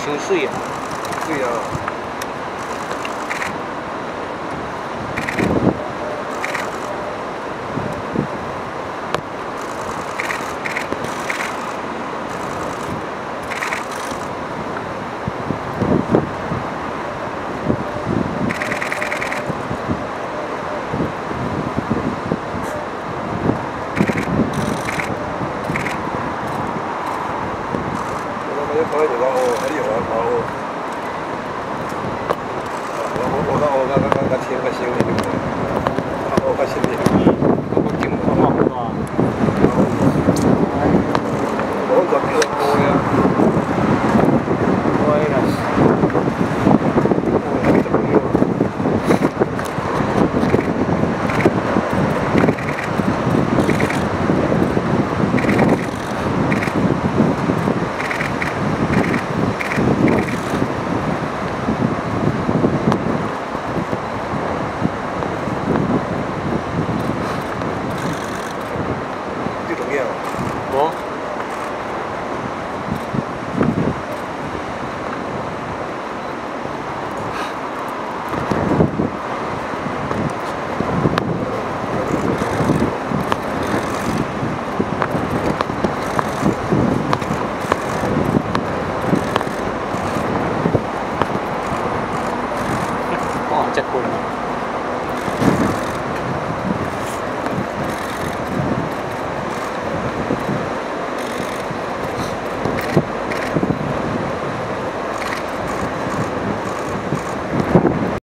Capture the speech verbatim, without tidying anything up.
伤水啊。 水啊。 可以做到哦，喺呢度啊，哦，我我我我我我我天個先嚟嘅，我個先嚟，我個勁我話係嘛，我就叫佢過呀。